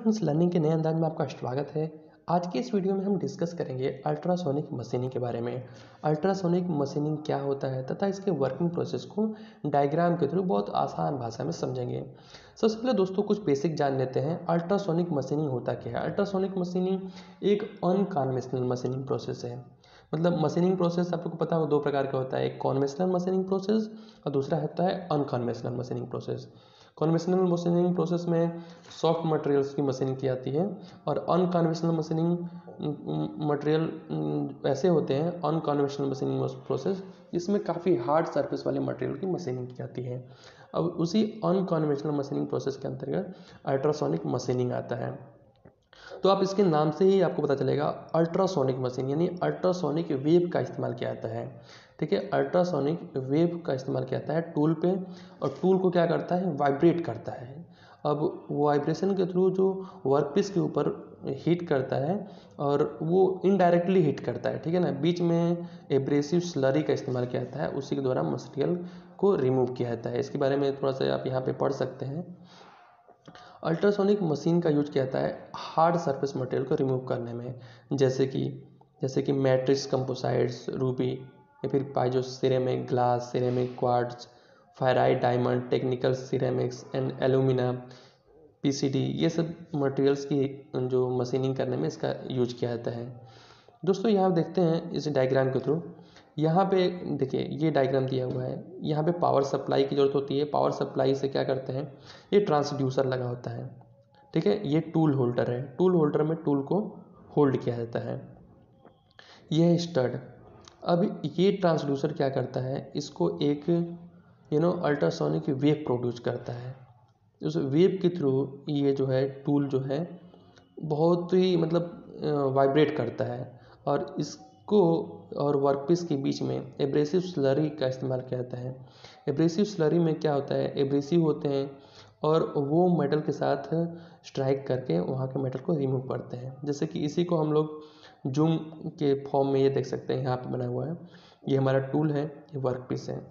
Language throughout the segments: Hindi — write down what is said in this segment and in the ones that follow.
फ्रेंड्स, लर्निंग के नए अंदाज में आपका स्वागत है। आज की इस वीडियो में हम डिस्कस करेंगे अल्ट्रासोनिक मशीनिंग के बारे में। अल्ट्रासोनिक मशीनिंग क्या होता है तथा इसके वर्किंग प्रोसेस को डायग्राम के थ्रू बहुत आसान भाषा में समझेंगे। सबसे पहले दोस्तों कुछ बेसिक जान लेते हैं। अल्ट्रासोनिक मशीनिंग होता क्या है। अल्ट्रासोनिक मशीनिंग एक अनकन्वेंशनल मशीनिंग प्रोसेस है। मतलब मशीनिंग प्रोसेस आप लोग को पता है वो दो प्रकार का होता है, एक कन्वेंशनल मशीनिंग प्रोसेस और दूसरा होता है unconventional machining process. Conventional machining process में सॉफ्ट मटेरियल्स की मशीनिंग की जाती है और अनकन्वेंशनल मशीनिंग मटेरियल ऐसे होते हैं अनकन्वेंशनल मशीनिंग प्रोसेस जिसमें काफ़ी हार्ड सरफेस वाले मटेरियल की मशीनिंग की जाती है। अब उसी अनकन्वेंशनल मशीनिंग प्रोसेस के अंतर्गत अल्ट्रासोनिक मशीनिंग आता है। तो आप इसके नाम से ही आपको पता चलेगा अल्ट्रासोनिक मशीन यानी अल्ट्रासोनिक वेव का इस्तेमाल किया जाता है। ठीक है, अल्ट्रासोनिक वेव का इस्तेमाल किया जाता है टूल पे, और टूल को क्या करता है, वाइब्रेट करता है। अब वाइब्रेशन के थ्रू जो वर्कपीस के ऊपर हीट करता है और वो इनडायरेक्टली हीट करता है। ठीक है ना, बीच में एब्रेसिव स्लरी का इस्तेमाल किया जाता है, उसी के द्वारा मटेरियल को रिमूव किया जाता है। इसके बारे में थोड़ा सा आप यहाँ पे पढ़ सकते हैं। अल्ट्रासोनिक मशीन का यूज किया जाता है हार्ड सरफेस मटेरियल को रिमूव करने में, जैसे कि मैट्रिक्स कंपोसाइट्स, रूबी या फिर piezo ceramic, glass ceramic, quartz, ferrite, diamond, technical ceramics and alumina, PCD, ये सब मटेरियल्स की जो मशीनिंग करने में इसका यूज किया जाता है। दोस्तों यहाँ देखते हैं इस डायग्राम के थ्रू। यहाँ पे देखिए ये डायग्राम दिया हुआ है। यहाँ पे पावर सप्लाई की ज़रूरत होती है। पावर सप्लाई से क्या करते हैं, ये ट्रांसड्यूसर लगा होता है। ठीक है, ये टूल होल्डर है। टूल होल्डर में टूल को होल्ड किया जाता है। ये है स्टड। अब ये ट्रांसड्यूसर क्या करता है, इसको एक अल्ट्रासोनिक वेव प्रोड्यूस करता है। उस वेव के थ्रू ये जो है टूल जो है बहुत ही मतलब वाइब्रेट करता है, और इसको और वर्कपीस के बीच में एब्रेसिव स्लरी का इस्तेमाल किया जाता है। एब्रेसिव स्लरी में क्या होता है, एब्रेसिव होते हैं और वो मेटल के साथ स्ट्राइक करके वहाँ के मेटल को रिमूव करते हैं। जैसे कि इसी को हम लोग जूम के फॉर्म में ये देख सकते हैं, यहाँ पे बना हुआ है। ये हमारा टूल है, ये वर्कपीस है।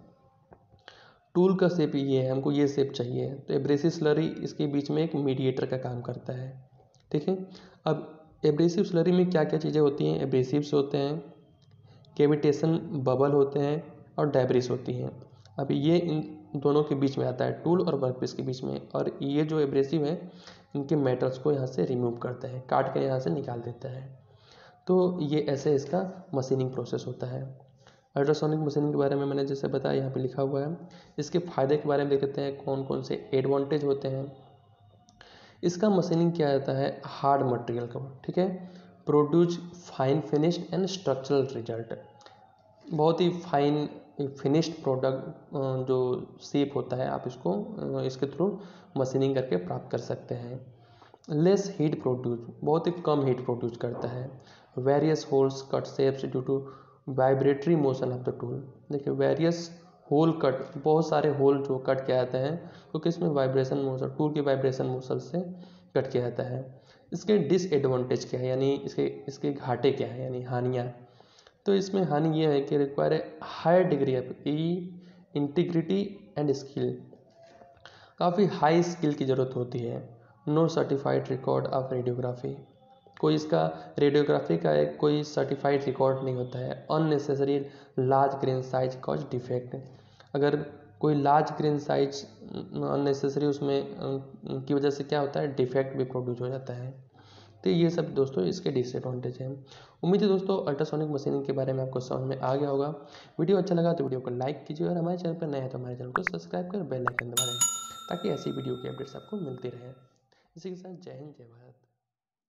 टूल का शेप ये है, हमको ये शेप चाहिए, तो एब्रेसिव स्लरी इसके बीच में एक मीडिएटर का काम करता है। ठीक है, अब एब्रेसिव स्लरी में क्या क्या चीज़ें होती हैं, एब्रेसिव्स होते हैं, कैविटेशन बबल होते हैं और डेब्रिस होती हैं। अब ये इन दोनों के बीच में आता है, टूल और वर्कपीस के बीच में, और ये जो एब्रेसिव है इनके मेटल्स को यहाँ से रिमूव करता है, काट के यहाँ से निकाल देता है। तो ये ऐसे इसका मशीनिंग प्रोसेस होता है। अल्ट्रासोनिक मशीनिंग के बारे में मैंने जैसे बताया यहाँ पे लिखा हुआ है। इसके फ़ायदे के बारे में देखते हैं कौन कौन से एडवांटेज होते हैं। इसका मशीनिंग किया जाता है हार्ड मटेरियल का। ठीक है, produce fine finished and structural result. बहुत ही फाइन फिनिश्ड प्रोडक्ट जो शेप होता है, आप इसको इसके थ्रू मशीनिंग करके प्राप्त कर सकते हैं। लेस हीट प्रोड्यूस, बहुत ही कम हीट प्रोड्यूस करता है। Various holes cut shapes due to vibratory motion of the tool. देखिए वेरियस होल कट, बहुत सारे होल जो कट किया जाता है क्योंकि इसमें वाइब्रेशन मोशन, टूल के वाइब्रेशन मोशन से कट किया जाता है। इसके डिसएडवांटेज क्या है, यानी इसके घाटे क्या है, यानी हानियाँ। तो इसमें हानि ये है कि require a high degree of integrity and skill, काफ़ी हाई स्किल की ज़रूरत होती है। No certified record of radiography, कोई इसका रेडियोग्राफी का एक कोई सर्टिफाइड रिकॉर्ड नहीं होता है। Unnecessary large grain size cause defect, अगर कोई लार्ज ग्रेन साइज अननेसेसरी उसमें की वजह से क्या होता है, डिफेक्ट भी प्रोड्यूस हो जाता है। तो ये सब दोस्तों इसके डिसएडवांटेज हैं। उम्मीद है दोस्तों अल्ट्रासोनिक मशीनिंग के बारे में आपको समझ में आ गया होगा। वीडियो अच्छा लगा तो वीडियो को लाइक कीजिए, और हमारे चैनल पर नए हैं तो हमारे चैनल को सब्सक्राइब कर बेल आइकन दबा दें ताकि ऐसी वीडियो की अपडेट्स आपको मिलती रहे। इसी के साथ जय हिंद, जय भारत।